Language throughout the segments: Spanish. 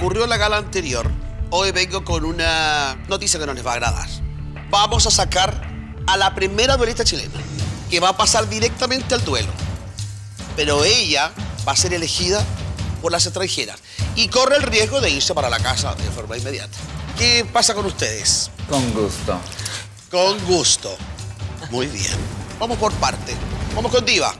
ocurrió en la gala anterior, hoy vengo con una noticia que no les va a agradar. Vamos a sacar a la primera duelista chilena, que va a pasar directamente al duelo. Pero ella va a ser elegida por las extranjeras y corre el riesgo de irse para la casa de forma inmediata. ¿Qué pasa con ustedes? Con gusto. Con gusto. Muy bien. Vamos por parte. Vamos con Diva.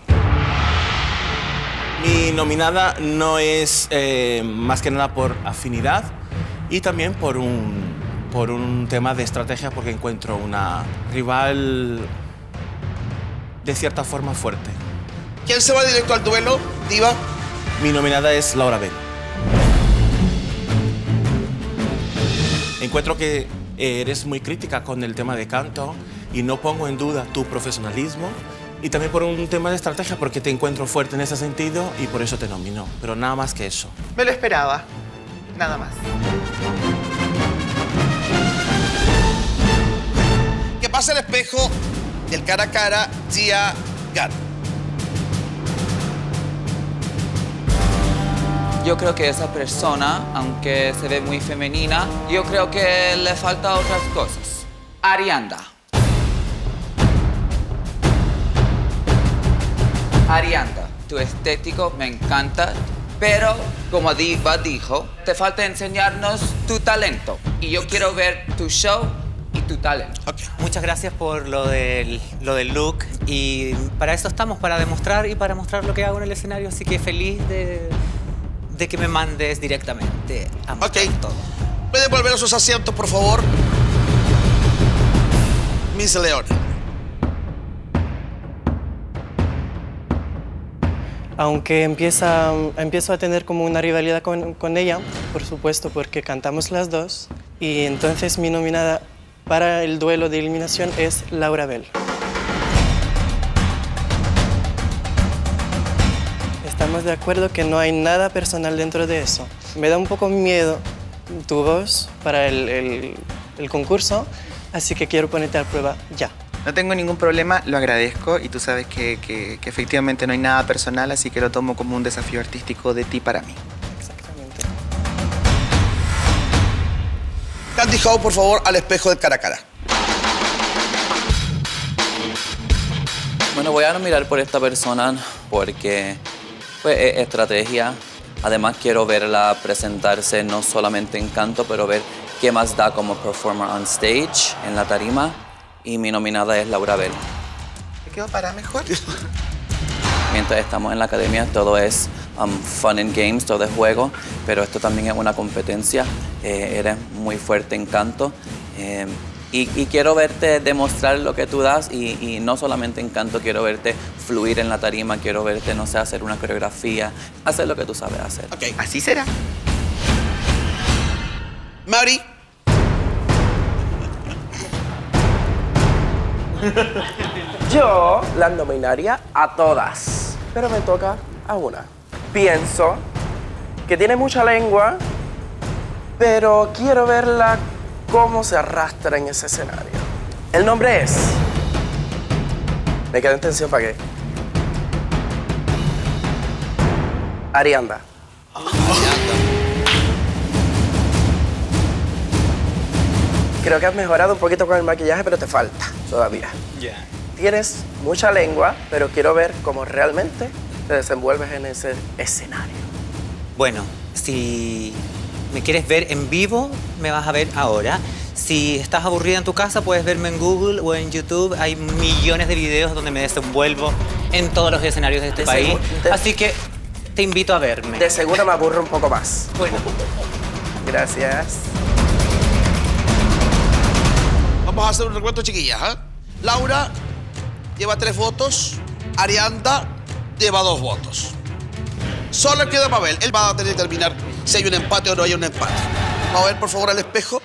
Mi nominada no es más que nada por afinidad y también por un tema de estrategia, porque encuentro una rival de cierta forma fuerte. ¿Quién se va directo al duelo, Diva? Mi nominada es Laura Bell. Encuentro que eres muy crítica con el tema de canto y no pongo en duda tu profesionalismo. Y también por un tema de estrategia, porque te encuentro fuerte en ese sentido y por eso te nomino. Pero nada más que eso. Me lo esperaba. Nada más. Que pase el espejo del cara a cara, Gia Gunn. Yo creo que esa persona, aunque se ve muy femenina, yo creo que le falta otras cosas. Arianda. Arianda, tu estético me encanta, pero como Diva dijo, te falta enseñarnos tu talento. Y yo quiero ver tu show y tu talento. Okay. Muchas gracias por lo del look, y para eso estamos, para demostrar y para mostrar lo que hago en el escenario, así que feliz de que me mandes directamente a mostrar todo. ¿Pueden volver a sus asientos, por favor? Miss Leona. Aunque empiezo a tener como una rivalidad con ella, por supuesto, porque cantamos las dos. Y entonces mi nominada para el duelo de eliminación es Laura Bell. Estamos de acuerdo que no hay nada personal dentro de eso. Me da un poco miedo tu voz para el concurso, así que quiero ponerte a prueba ya. No tengo ningún problema, lo agradezco y tú sabes que efectivamente no hay nada personal, así que lo tomo como un desafío artístico de ti para mí. Exactamente. Candy Howe, por favor, al espejo del cara a cara. Bueno, voy a mirar por esta persona porque pues, es estrategia. Además, quiero verla presentarse no solamente en canto, pero ver qué más da como performer on stage, en la tarima. Y mi nominada es Laura Bell. ¿Te quedo para mejor? Mientras estamos en la academia, todo es fun and games, todo es juego, pero esto también es una competencia. Eres muy fuerte en canto y quiero verte demostrar lo que tú das y no solamente en canto, quiero verte fluir en la tarima, quiero verte, no sé, hacer una coreografía, hacer lo que tú sabes hacer. Ok. Así será. Mari. Yo la nominaría a todas, pero me toca a una. Pienso que tiene mucha lengua, pero quiero verla cómo se arrastra en ese escenario. El nombre es... Me quedo en tensión, ¿para qué? Arianda. Creo que has mejorado un poquito con el maquillaje, pero te falta todavía. Tienes mucha lengua, pero quiero ver cómo realmente te desenvuelves en ese escenario. Bueno, si me quieres ver en vivo, me vas a ver ahora. Si estás aburrida en tu casa, puedes verme en Google o en YouTube. Hay millones de videos donde me desenvuelvo en todos los escenarios de este país. Así que te invito a verme. De seguro me aburro un poco más. Bueno. Gracias. Vamos a hacer un recuento, chiquillas. Laura lleva 3 votos. Arianda lleva 2 votos. Solo queda Mabel. Él va a tener que determinar si hay un empate o no hay un empate. Vamos a ver, por favor, al espejo.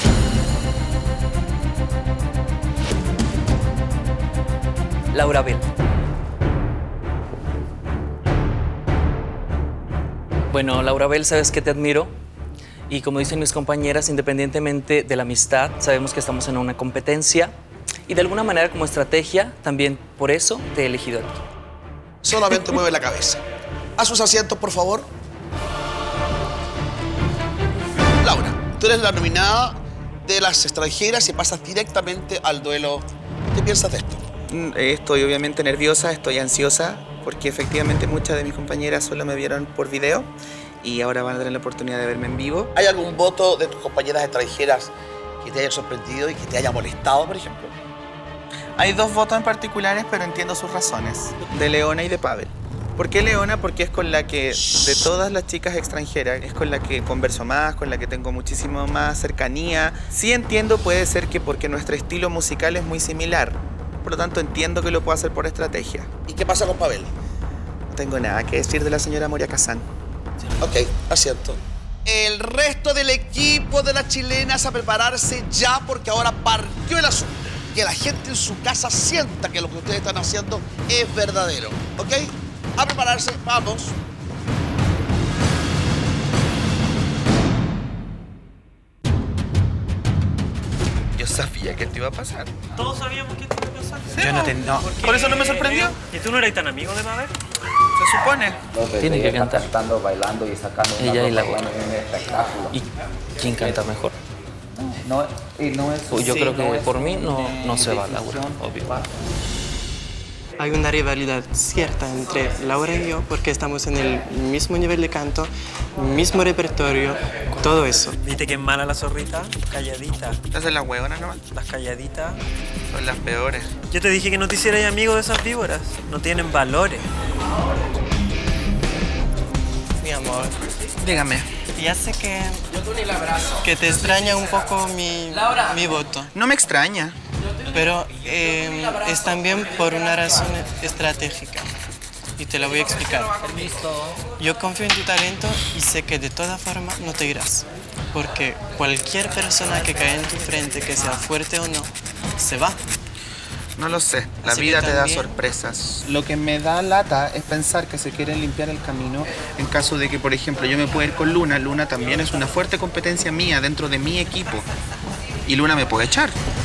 Laura Bell. Bueno, Laura Bell, sabes que te admiro. Y como dicen mis compañeras, independientemente de la amistad, sabemos que estamos en una competencia. Y de alguna manera, como estrategia, también por eso te he elegido a ti. Solamente mueve la cabeza. A sus asientos, por favor. Tú eres la nominada de las extranjeras y pasas directamente al duelo. ¿Qué piensas de esto? Estoy obviamente nerviosa, estoy ansiosa, porque efectivamente muchas de mis compañeras solo me vieron por video y ahora van a tener la oportunidad de verme en vivo. ¿Hay algún voto de tus compañeras extranjeras que te haya sorprendido y que te haya molestado, por ejemplo? Hay 2 votos en particulares, pero entiendo sus razones, de Leona y de Pavel. ¿Por qué Leona? Porque es con la que, de todas las chicas extranjeras, es con la que converso más, con la que tengo muchísimo más cercanía. Sí entiendo, puede ser que porque nuestro estilo musical es muy similar, por lo tanto entiendo que lo puedo hacer por estrategia. ¿Y qué pasa con Pavel? No tengo nada que decir de la señora Moria Kazan. Ok, acierto. El resto del equipo de las chilenas a prepararse ya porque ahora partió el asunto. Que la gente en su casa sienta que lo que ustedes están haciendo es verdadero. ¿Ok? A prepararse, vamos. Yo sabía que esto iba a pasar. Todos sabíamos que esto iba a pasar. Yo no te... No. Por eso no me sorprendió. ¿Y tú no eres tan amigo de Pavel? Se supone. Tiene que cantar. Cantando, bailando y sacando Ella y la buena en un espectáculo. ¿Y quién canta mejor? No, y no es... Pues yo sí, creo que no es por mí no una se va Laura, decisión obvio. Hay una rivalidad cierta entre Laura y yo porque estamos en el mismo nivel de canto, mismo repertorio, todo eso. ¿Viste que es mala la zorrita? Calladita. Estas son las huevonas nomás. Las calladitas. Son las peores. Yo te dije que no te hicieras amigo de esas víboras. No tienen valores. Mi amor, Dígame. ya sé que te extraña un poco mi voto, No me extraña. pero es también por una razón estratégica. Y te la voy a explicar. Yo confío en tu talento y sé que de todas formas no te irás. Porque cualquier persona que cae en tu frente, que sea fuerte o no, se va. No lo sé. La Así que vida te da también- sorpresas. Lo que me da lata es pensar que se quieren limpiar el camino en caso de que, por ejemplo, yo me pueda ir con Luna. Luna también es una fuerte competencia mía dentro de mi equipo. Y Luna me puede echar.